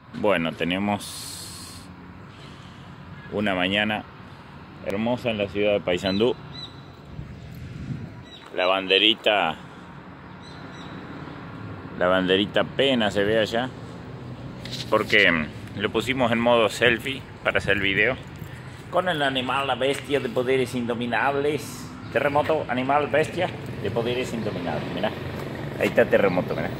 Bueno, tenemos una mañana hermosa en la ciudad de Paysandú. La banderita apenas se ve allá porque lo pusimos en modo selfie para hacer el video con el animal, la bestia de poderes indominables. Terremoto, animal, bestia de poderes indominables. Mira, ahí está Terremoto, mira.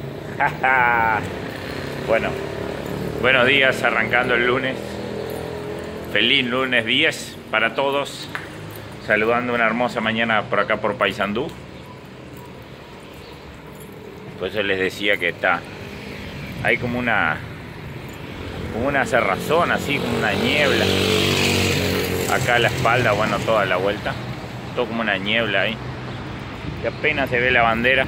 Bueno, buenos días, arrancando el lunes. Feliz lunes 10 para todos. Saludando una hermosa mañana por acá por Paysandú. Pues yo les decía que hay como una cerrazón, así como una niebla acá a la espalda, bueno, toda la vuelta, todo como una niebla ahí, y apenas se ve la bandera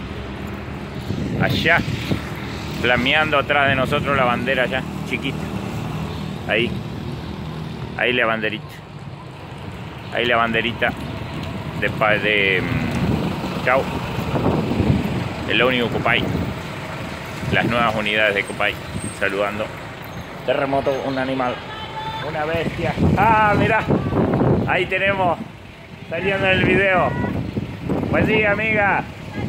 allá, flameando atrás de nosotros, la bandera allá, chiquita, ahí la banderita, ahí la banderita de Chau, es lo único Copay, las nuevas unidades de Copay, saludando. Terremoto, un animal, una bestia. Mirá, ahí tenemos, saliendo en el video. Pues sí, amiga.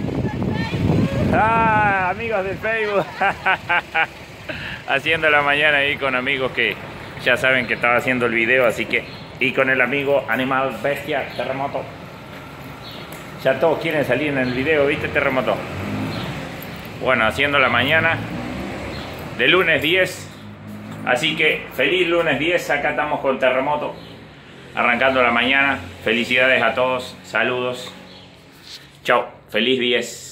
Amigos de Facebook. Haciendo la mañana ahí con amigos que ya saben que estaba haciendo el video, así que, y con el amigo animal, bestia, Terremoto. Ya todos quieren salir en el video, ¿viste, Terremoto? Bueno, haciendo la mañana de lunes 10. Así que feliz lunes 10, acá estamos con Terremoto, arrancando la mañana. Felicidades a todos, saludos, chao, feliz 10.